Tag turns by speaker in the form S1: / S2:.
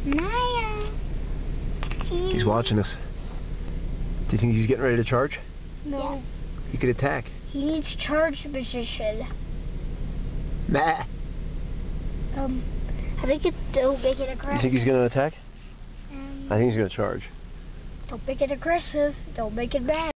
S1: Maya.
S2: He's watching us. Do you think he's getting ready to charge?
S1: No.
S2: He could attack.
S1: He needs charge position.
S2: Nah.
S1: I think they'll make it aggressive.
S2: You think he's going to attack? I think he's going to charge.
S1: Don't make it aggressive. Don't make it bad.